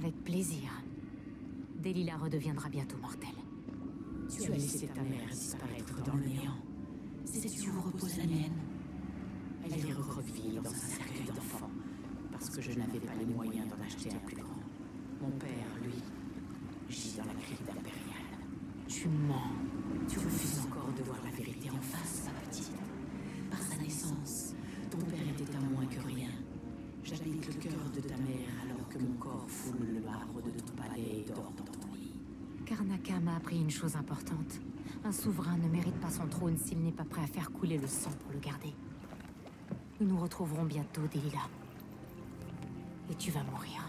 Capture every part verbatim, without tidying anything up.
Avec plaisir. Delilah redeviendra bientôt mortelle. Tu as laissé ta mère disparaître dans le néant. Sais-tu où repose la mienne? Elle est recroquevillée dans un cercueil d'enfants, parce que je n'avais pas les moyens d'en acheter un plus grand. Mon père, lui, gît dans la crypte impériale. Tu mens. Tu refuses encore de voir la vérité en face, ma petite. Par sa naissance, ton père était à moins que rien. J'habite le cœur de ta mère alors que mon corps foule le marbre de ton palais et dort dans ton lit. Karnaca m'a appris une chose importante. Un souverain ne mérite pas son trône s'il n'est pas prêt à faire couler le sang pour le garder. Nous nous retrouverons bientôt, Delilah. Et tu vas mourir.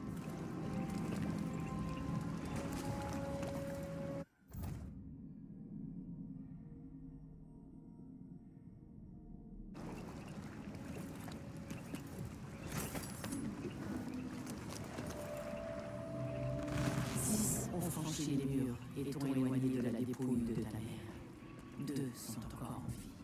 Six ont franchi les murs et t'ont éloigné de la dépouille de ta mère. Deux sont encore en vie.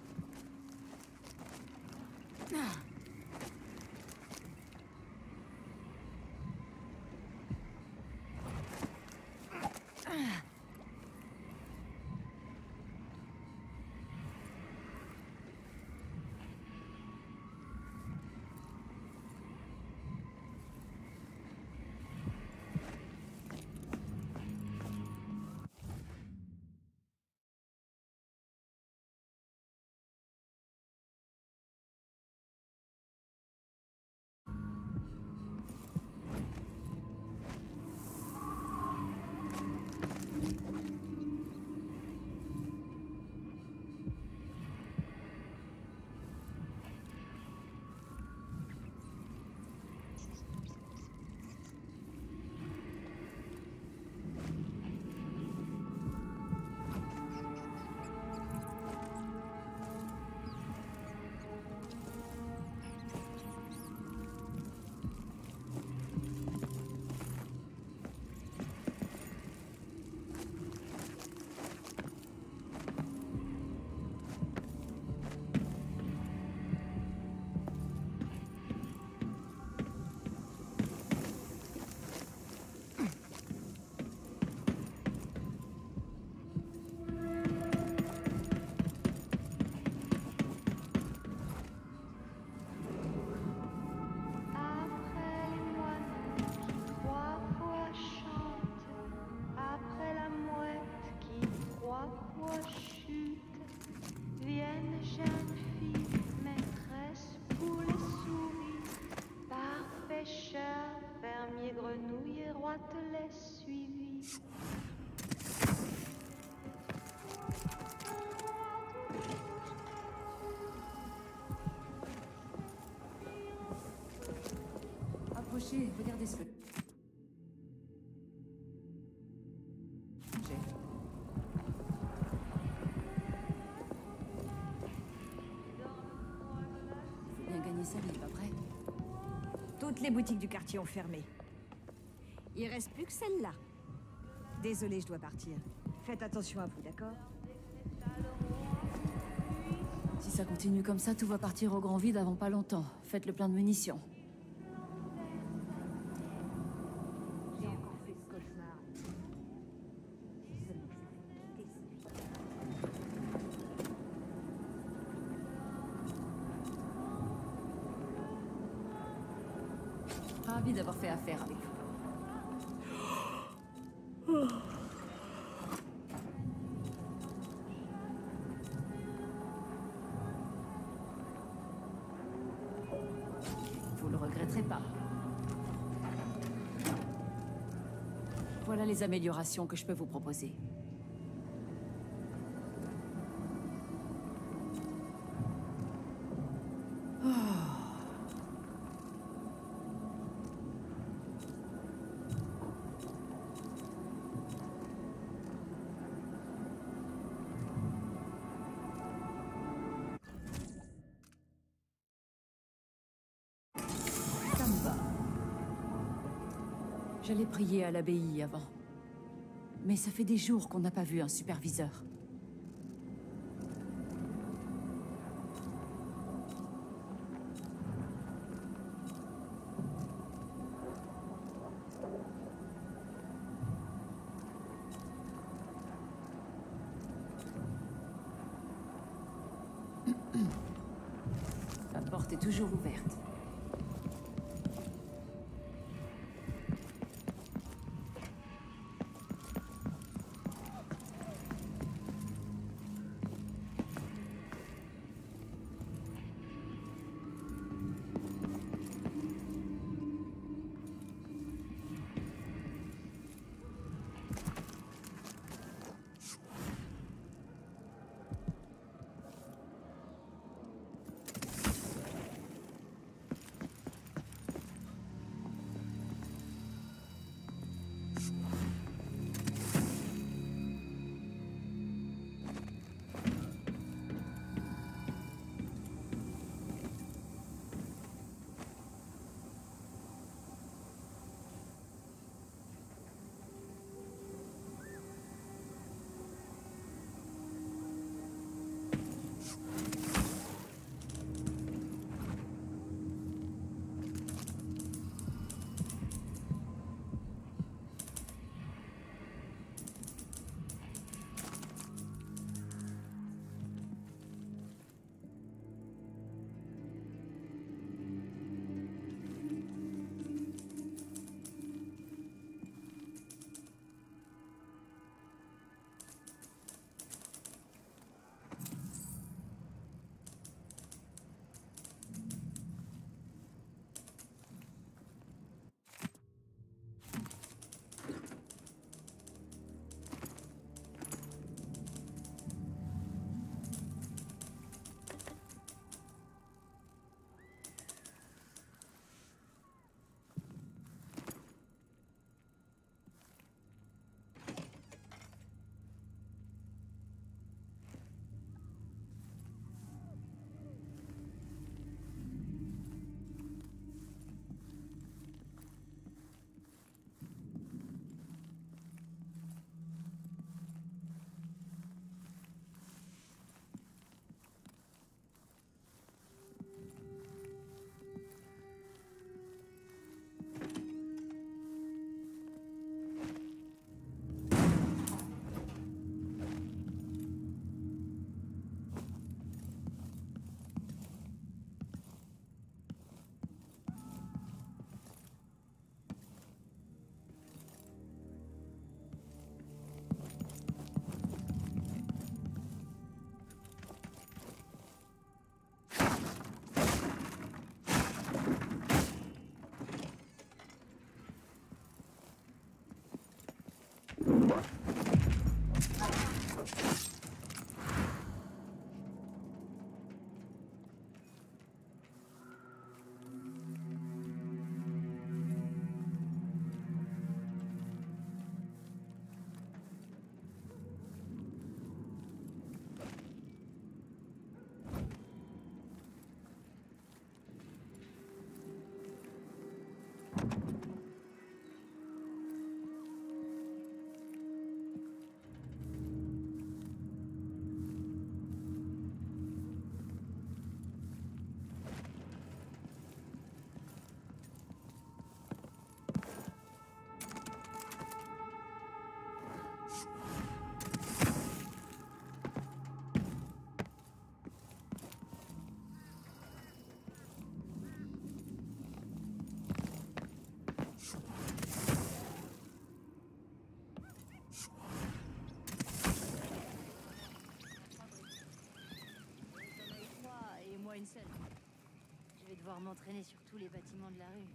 Approchez, regardez ce que... J'ai. Faut bien gagner sa vie, pas vrai? Toutes les boutiques du quartier ont fermé. Il reste plus que celle-là. Désolée, je dois partir. Faites attention à vous, d'accord? Si ça continue comme ça, tout va partir au grand vide avant pas longtemps. Faites le plein de munitions. J'ai encore fait ce cauchemar. Ravi d'avoir fait affaire avec vous. Vous le regretterez pas. Voilà les améliorations que je peux vous proposer. Ça me va. J'allais prier à l'abbaye avant. Mais ça fait des jours qu'on n'a pas vu un superviseur. porte est toujours ouverte. devoir m'entraîner sur tous les bâtiments de la rue.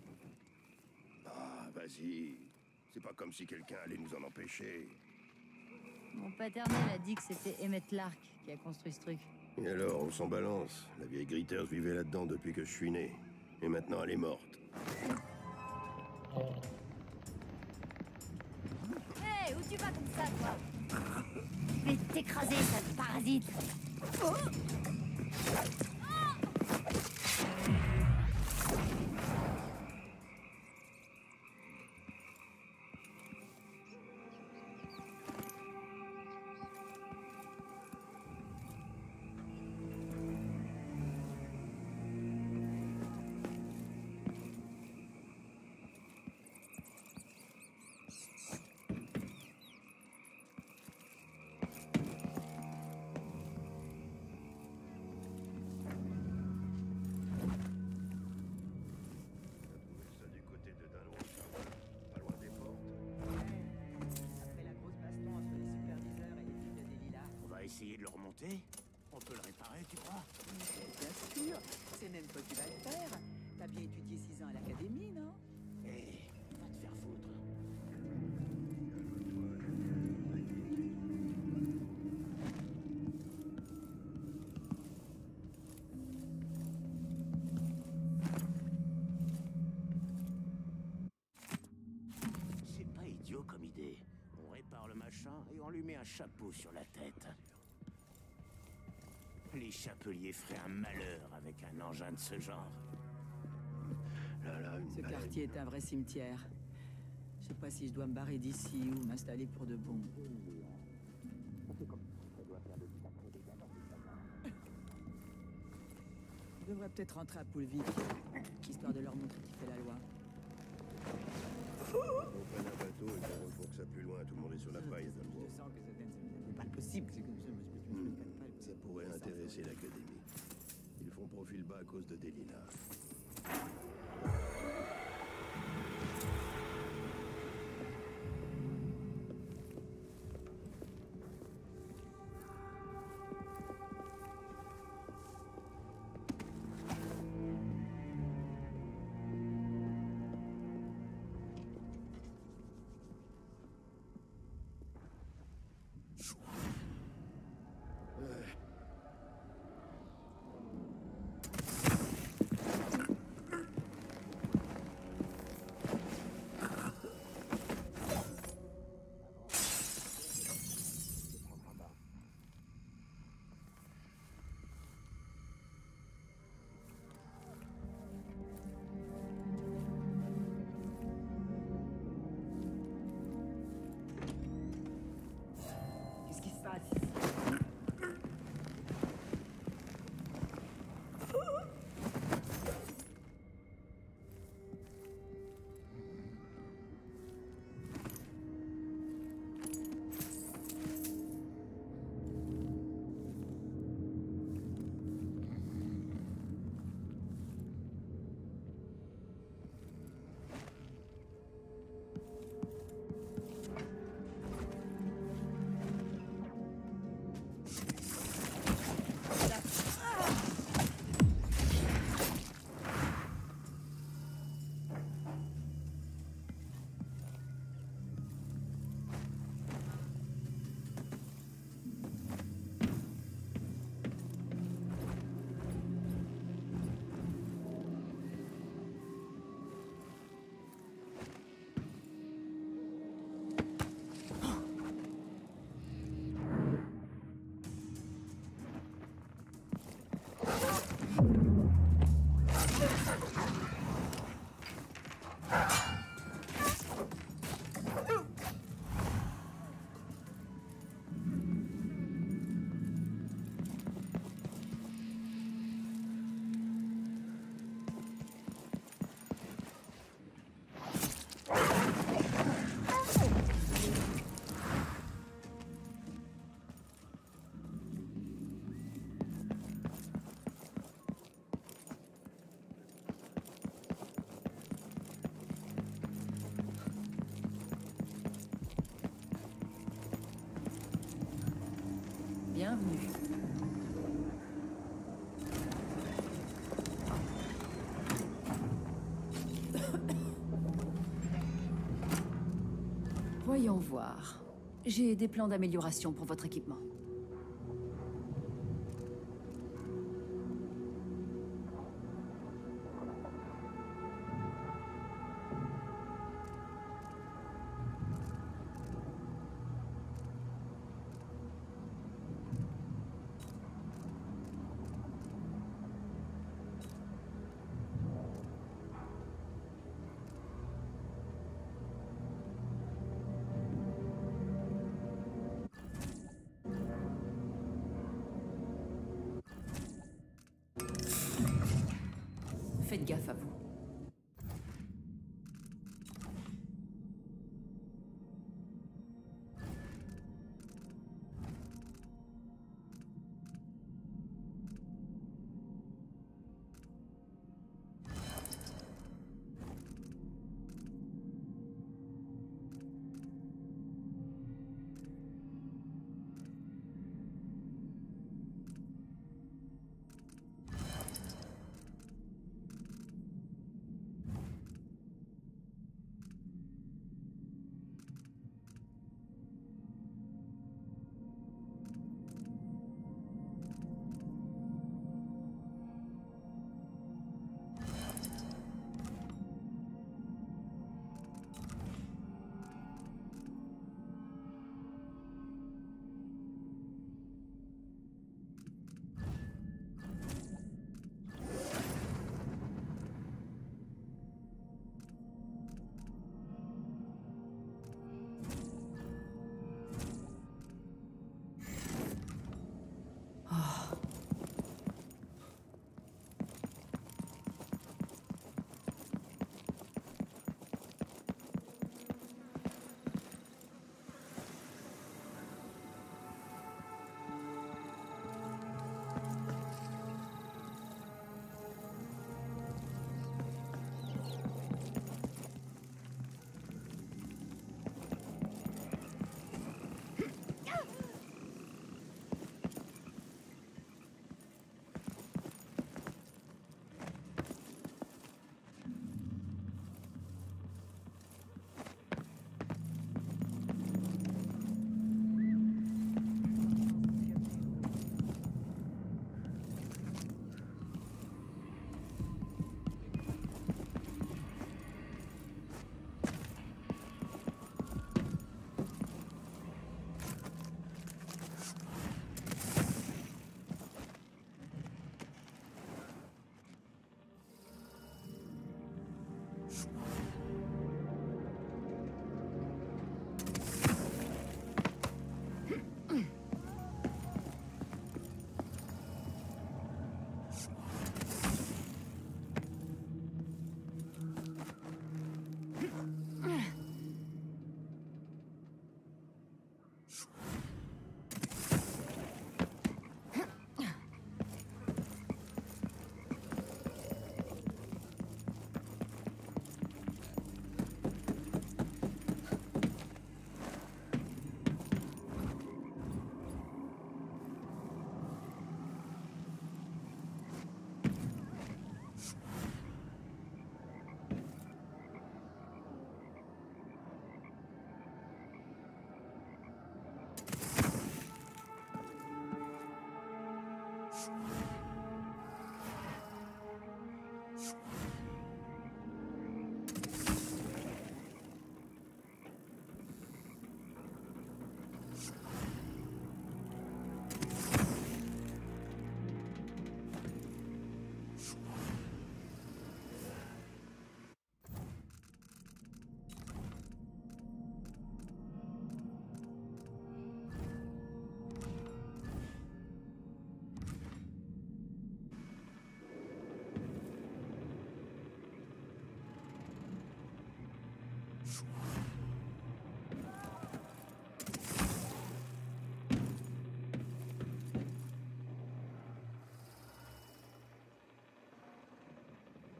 Ah, vas-y. C'est pas comme si quelqu'un allait nous en empêcher. Mon paternel a dit que c'était Emmett Lark qui a construit ce truc. Et alors, on s'en balance. La vieille Gritters vivait là-dedans depuis que je suis né. Et maintenant, elle est morte. Hé, hey, où tu vas comme ça, toi? Je vais t'écraser, sale parasite. Oh! sauter? On peut le réparer, tu crois? Bien sûr, c'est même toi qui vas le faire. T'as bien étudié six ans à l'académie, non? Hé, va te faire foutre. C'est pas idiot comme idée. On répare le machin et on lui met un chapeau sur la tête. Les chapeliers feraient un malheur avec un engin de ce genre. Là, là, une Ce baleine. quartier est un vrai cimetière. Je sais pas si je dois me barrer d'ici ou m'installer pour de bon. Je devrais peut-être rentrer à Poulville, histoire de leur montrer qui fait la loi. On prenne un bateau et qu'on refourque ça plus loin. Tout le monde est sur la paille, Adelmo. Je sens que c'est pas possible. C'est comme ça, moi, je me calme pas. Ça pourrait intéresser l'Académie. Ils font profil bas à cause de Delilah. Qu'est-ce qui se passe? Bienvenue. Voyons voir. J'ai des plans d'amélioration pour votre équipement. Faites gaffe à vous.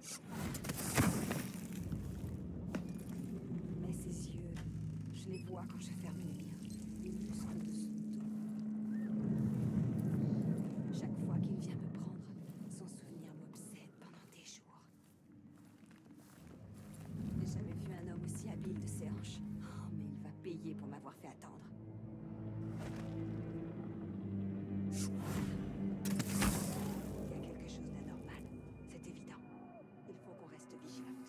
Mais ses yeux, je les vois quand je ferme les miens. Ils sont dessous de tout. Chaque fois qu'il vient me prendre, son souvenir m'obsède pendant des jours. J'ai jamais vu un homme aussi habile de ses hanches. Oh, mais il va payer pour m'avoir fait attendre. Il y a quelque chose d'anormal, c'est évident. Il faut qu'on reste vigilante.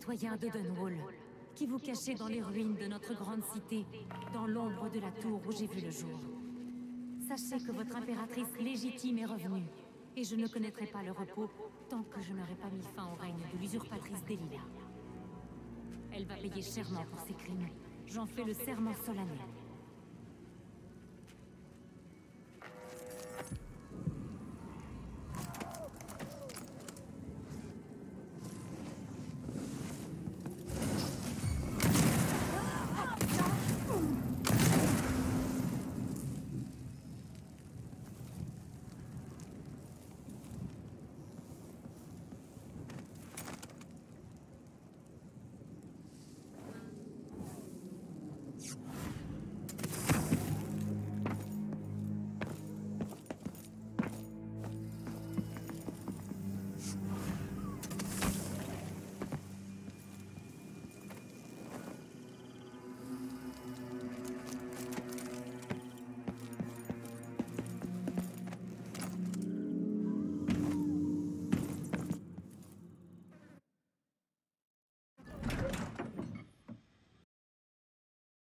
citoyens de Dunwall, qui vous cachez dans les ruines de notre grande cité, dans l'ombre de la tour où j'ai vu le jour. Sachez que votre impératrice légitime est revenue, et je ne connaîtrai pas le repos tant que je n'aurai pas mis fin au règne de l'usurpatrice Delilah. Elle va payer chèrement pour ses crimes. J'en fais le serment solennel.